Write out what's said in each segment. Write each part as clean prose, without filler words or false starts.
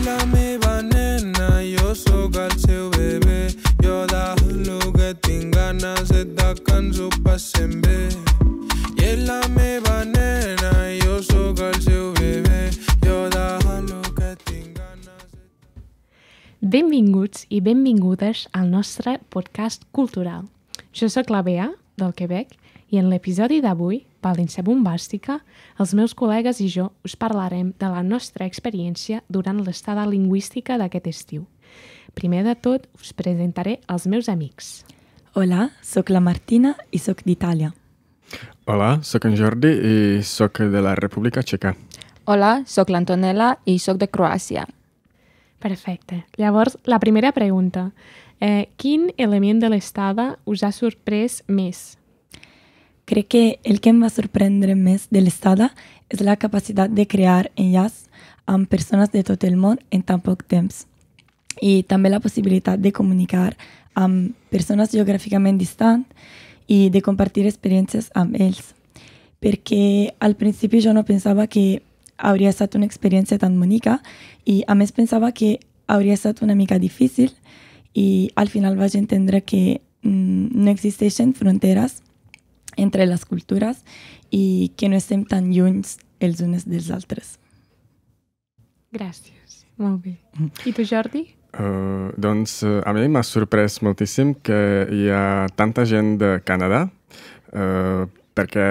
la meva nena, jo sóc el seu bebè. Jo de lo que tinc ganes és de que ens ho passem bé. I és la meva nena, jo sóc el seu bebè. Jo de lo que tinc ganes... Benvinguts i benvingudes al nostre podcast cultural. Jo sóc la Bea, del Quebec, i en l'episodi d'avui, Valencia Bombàstica, els meus col·legues i jo us parlarem de la nostra experiència durant l'estada lingüística d'aquest estiu. Primer de tot, us presentaré els meus amics. Hola, sóc la Martina i sóc d'Itàlia. Hola, sóc en Jordi i sóc de la República Txeca. Hola, sóc l'Antonella i sóc de Croàcia. Perfecte. Llavors, la primera pregunta. Quin element de l'estada us ha sorprès més? Crec que el que em va sorprendre més de l'estada és la capacitat de crear enllaç amb persones de tot el món en tan poc temps. I també la possibilitat de comunicar amb persones geogràficament distants i de compartir experiències amb ells. Perquè al principi jo no pensava que hauria estat una experiència tan bonica i a més pensava que hauria estat una mica difícil i al final vaig entendre que no existeixen fronteres entre les cultures i que no estem tan lluny els uns dels altres. Gràcies. Molt bé. I tu, Jordi? Doncs a mi m'ha sorprès moltíssim que hi ha tanta gent de Canadà, perquè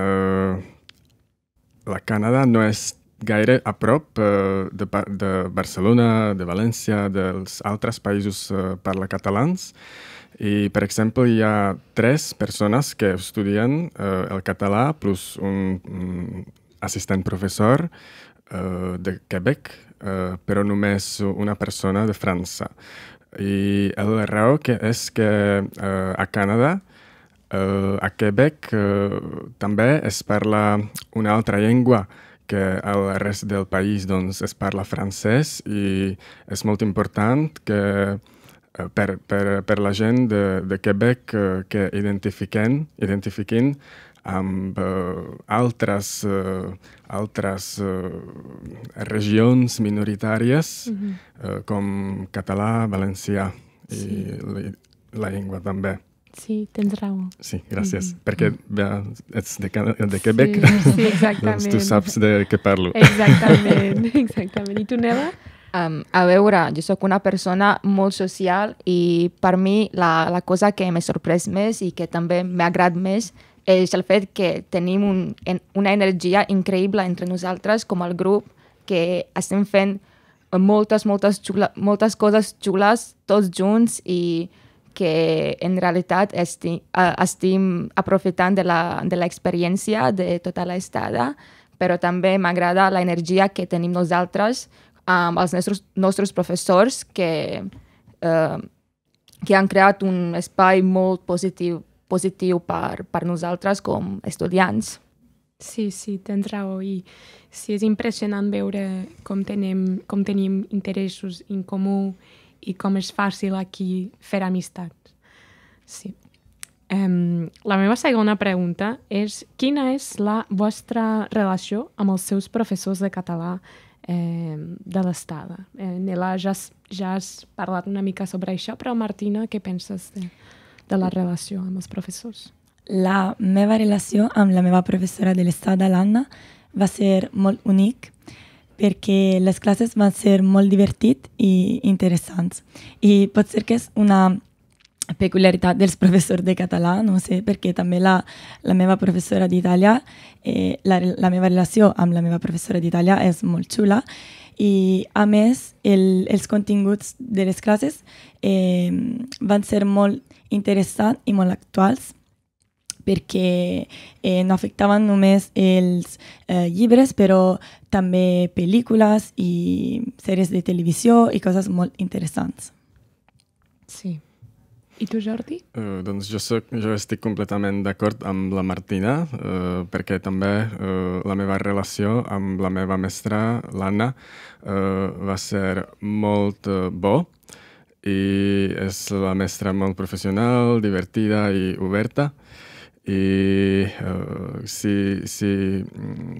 la Canadà no és gaire a prop de Barcelona, de València, dels altres països parlacatalanes. I, per exemple, hi ha 3 persones que estudien el català plus un assistent professor de Quebec, però només una persona de França. I la raó és que a Canadà, a Quebec, també es parla una altra llengua que al rest del país doncs, es parla francès i és molt important que per la gent de Quebec que identifiquin amb altres regions minoritàries com català, valencià i la llengua també. Sí, tens raó. Sí, gràcies. Perquè ets de Quebec, sí, exactament. Doncs tu saps de què parlo. Exactament. I tu, Nela? A veure, jo sóc una persona molt social i per mi la cosa que m'ha sorprès més i que també m'ha agradat més és el fet que tenim una energia increïble entre nosaltres com el grup, que estem fent moltes coses xules tots junts i que en realitat estem aprofitant de l'experiència de tota l'estada, però també m'agrada l'energia que tenim nosaltres amb els nostres professors que han creat un espai molt positiu per nosaltres com estudiants. Sí, tens raó. I sí, és impressionant veure com tenim interessos en comú i com és fàcil aquí fer amistat. Sí. La meva segona pregunta és quina és la vostra relació amb els seus professors de català de l'estada? Nela, ja has parlat una mica sobre això, però Martina, què penses de la relació amb els professors? La meva relació amb la meva professora de l'estada, l'Anna, va ser molt únic perquè les classes van ser molt divertit i interessants. I pot ser que és una peculiaritat dels professors de català, no sé, perquè també la meva professora d'Itàlia, la meva relació amb la meva professora d'Itàlia és molt xula i, a més, els continguts de les classes van ser molt interessants i molt actuals perquè no afectaven només els llibres, però també pel·lícules i sèries de televisió i coses molt interessants. Sí. I tu, Jordi? Doncs jo estic completament d'acord amb la Martina, perquè també la meva relació amb la meva mestra, l'Anna, va ser molt bo i és la mestra molt professional, divertida i oberta. I si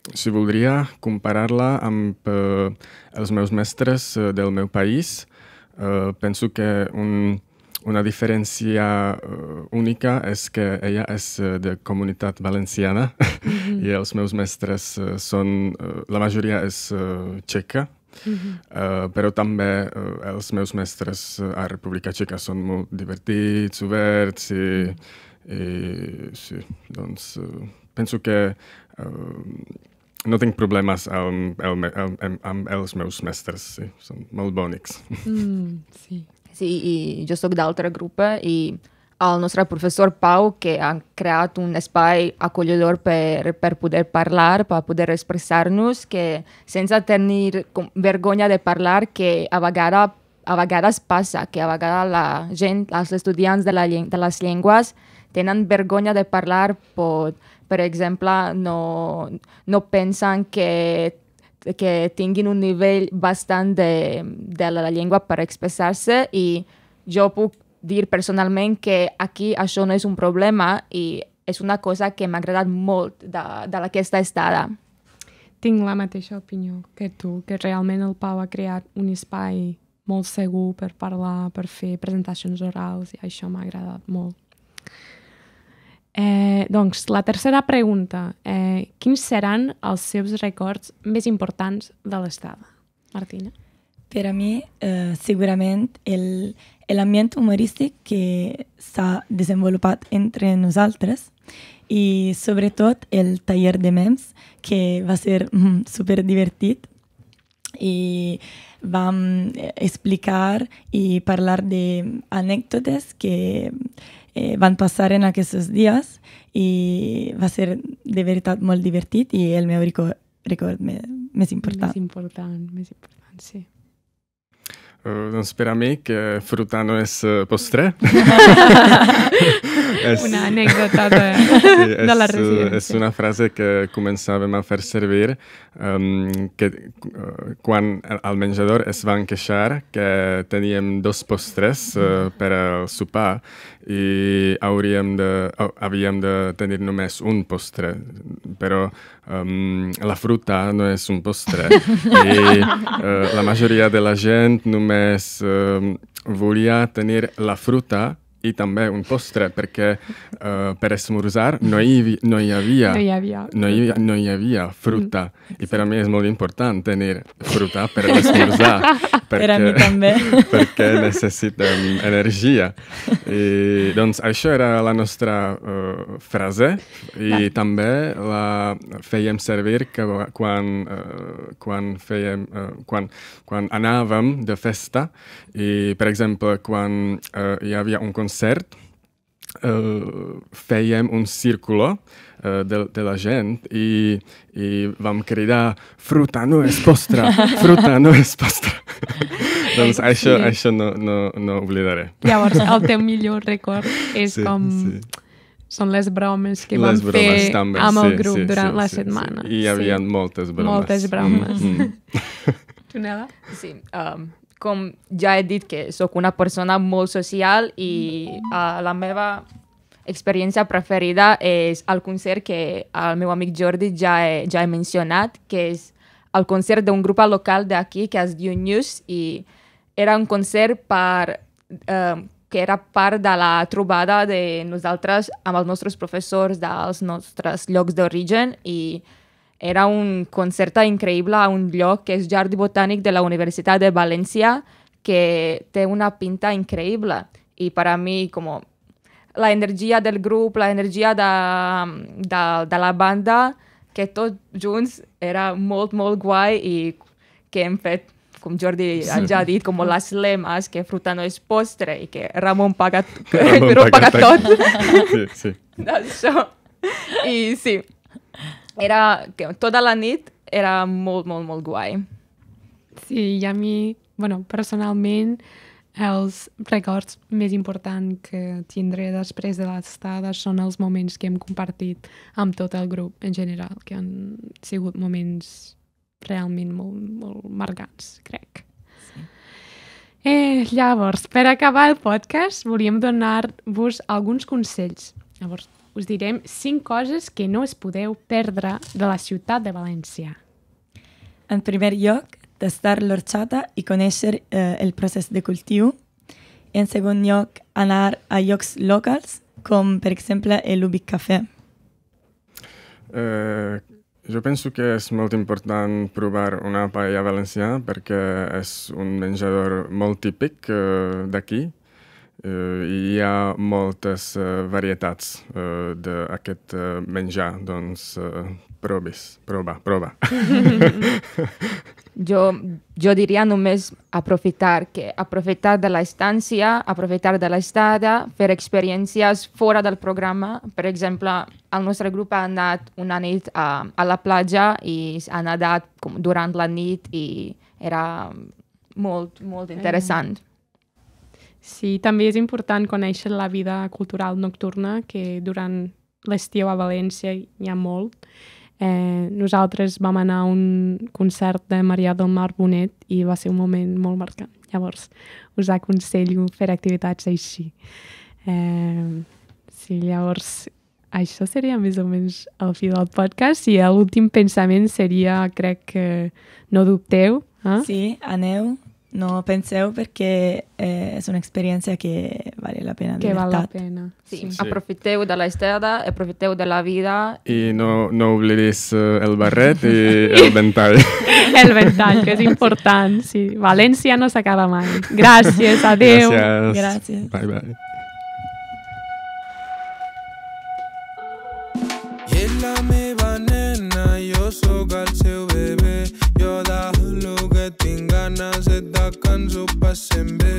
si voldria comparar-la amb els meus mestres del meu país, penso que una diferència única és que ella és de comunitat valenciana i els meus mestres la majoria és txeca, però també els meus mestres a República Txeca són molt divertits, oberts i sí, doncs penso que no tinc problemes amb els meus mestres, sí, són molt bonics. Sí. Sí, i jo soc d'altre grup i el nostre professor Pau, que ha creat un espai acollidor per poder parlar, per poder expressar-nos, que sense tenir vergonya de parlar, que a vegades passa, que a vegades la gent, els estudiants de les llengües, tenen vergonya de parlar, per exemple, no pensen que tinguin un nivell bastant de la llengua per expressar-se i jo puc dir personalment que aquí això no és un problema i és una cosa que m'ha agradat molt d'aquesta estada. Tinc la mateixa opinió que tu, que realment el Pau ha creat un espai molt segur per parlar, per fer presentacions orals i això m'ha agradat molt. Doncs, la tercera pregunta. Quins seran els seus records més importants de l'estada? Martina? Per a mi, segurament, l'ambient humorístic que s'ha desenvolupat entre nosaltres i, sobretot, el taller de memes, que va ser superdivertit i vam explicar i parlar d'anècdotes que van passar en aquests dies i va ser de veritat molt divertit i el meu record més important. Més important, sí. Doncs per a mi que fruta no és postre. Una anècdota de la residència. És una frase que començàvem a fer servir que quan al menjador es van queixar que teníem 2 postres per al sopar i havíem de tenir només un postre, però la fruta no és un postre i la majoria de la gent només volia tenir la fruta i també un postre, perquè per esmorzar no hi havia fruta. I per a mi és molt important tenir fruta per esmorzar. Per a mi també. Perquè necessitem energia. I, doncs això era la nostra frase i també la fèiem servir quan anàvem de festa i, per exemple, quan hi havia un concert, fèiem un círculo de la gent i vam cridar fruta no és postre, fruta no és postre. Doncs això no oblidaré. Llavors, el teu millor record és són les bromes que vam fer també, amb el grup durant la setmana. I hi havia moltes bromes. Moltes bromes. Tu, Nela? Sí, com ja he dit que sóc una persona molt social i la meva experiència preferida és el concert que el meu amic Jordi ja he mencionat, que és el concert d'un grup local d'aquí que es diu News i era un concert que era part de la trobada de nosaltres amb els nostres professors dels nostres llocs d'origen i era un concert increïble a un lloc que és Jardí Botànic de la Universitat de València, que té una pinta increïble. I per a mi, com la energia del grup, la energia de la banda, que tots junts era molt, molt guai i que hem fet, com Jordi ja ha dit, com les lemes, que fruta no és postre i que Ramon paga tot. Sí. Això. I sí. Era que tota la nit era molt, molt, molt guai. Sí, i a mi, personalment, els records més importants que tindré després de l'estada són els moments que hem compartit amb tot el grup en general, que han sigut moments realment molt, molt marcats, crec. Llavors, per acabar el podcast, volíem donar-vos alguns consells. Llavors, us direm 5 coses que no es podeu perdre de la ciutat de València. En primer lloc, tastar l'orxata i conèixer el procés de cultiu. En segon lloc, anar a llocs locals, com per exemple l'Ubic Café. Jo penso que és molt important provar una paella valenciana perquè és un menjador molt típic d'aquí i hi ha moltes varietats d'aquest menjar, doncs prova. Jo diria només aprofitar de l'estància, aprofitar de l'estada, fer experiències fora del programa. Per exemple, el nostre grup ha anat una nit a la platja i ha nedat durant la nit i era molt, molt interessant. Sí, també és important conèixer la vida cultural nocturna, que durant l'estiu a València hi ha molt. Nosaltres vam anar a un concert de Maria del Mar Bonet i va ser un moment molt marcant. Llavors, us aconsello fer activitats així. Sí, llavors, això seria més o menys el fi del podcast i l'últim pensament seria, crec que no dubteu. Sí, aneu. No penseu perquè és una experiència que val la pena, de veritat. Que val la pena. Sí. Aprofiteu de l'estada, aprofiteu de la vida. I no oblidis el barret i el ventall. El ventall, que és important. Sí. València no s'acaba mai. Gràcies, adeu. Gràcies. Bye, bye. I és la meva nena, jo sóc el seu bebè. Jo de lo que tinc ganes és de que ens ho passem bé.